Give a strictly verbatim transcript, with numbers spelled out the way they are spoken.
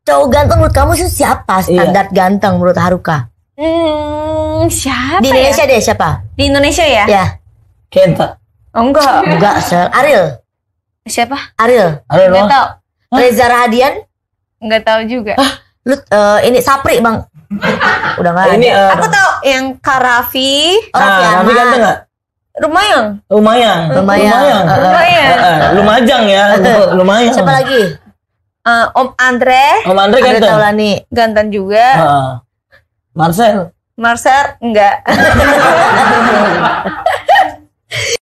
cowok ganteng menurut kamu sih siapa? Standar iya. ganteng menurut Haruka? Hmm, siapa Di Indonesia ya? deh siapa? Di Indonesia ya? Ya. Kenta. Oh enggak. Enggak, Sel. Ariel. Siapa? Ariel. Ariel Enggak tahu. Reza Rahadian? Enggak tahu juga. Hah? Lu uh, ini Sapri, Bang. Udah enggak ini, ada. Uh, Aku tahu yang Karafi. Oh, Raffi nah, Raffi ganteng enggak? Lumayan. Lumayan. Lumayan. Lumayan. Uh, Lumayan. Uh, uh, lumajang ya. Lumayan. Siapa lagi? Uh, Om Andre. Om Andre Andre ganteng. Taulani. Ganteng juga. Uh, Marcel. Marcel enggak.